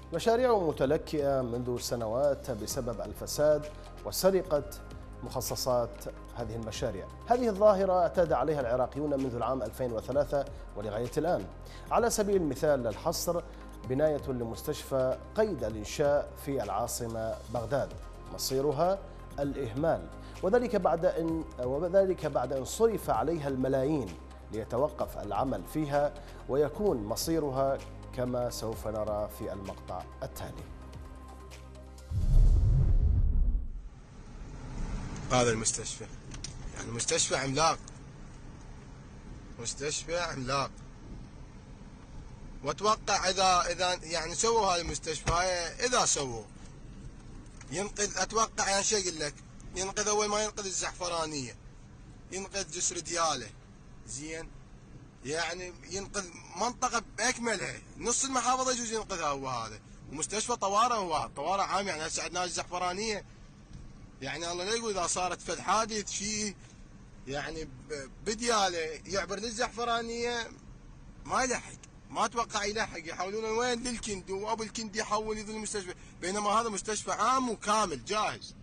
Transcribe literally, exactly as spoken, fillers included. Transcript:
مشاريع متلكئة منذ سنوات بسبب الفساد وسرقة مخصصات هذه المشاريع. هذه الظاهرة اعتاد عليها العراقيون منذ العام ألفين وثلاثة ولغاية الآن. على سبيل المثال للحصر، بناية لمستشفى قيد الإنشاء في العاصمة بغداد، مصيرها الإهمال، وذلك بعد أن وذلك بعد أن صرف عليها الملايين ليتوقف العمل فيها، ويكون مصيرها كما سوف نرى في المقطع التالي. هذا المستشفى يعني مستشفى عملاق، مستشفى عملاق، واتوقع اذا اذا يعني سووا هذا المستشفى، اذا سووا ينقذ، اتوقع يعني شو اقول لك، ينقذ اول ما ينقذ الزعفرانيه، ينقذ جسر دياله، زين، يعني ينقذ منطقه باكملها، نص المحافظه يجوز ينقذها هو هذا، ومستشفى طوارئ، هو طوارئ عام. يعني هسه عندنا الزعفرانيه، يعني الله لا يقول اذا صارت فد حادث شيء يعني بدياله يعبر للزعفرانيه ما يلحق، ما اتوقع يلحق، يحولونه وين للكندي، وابو الكندي يحول يظل المستشفى، بينما هذا مستشفى عام وكامل جاهز.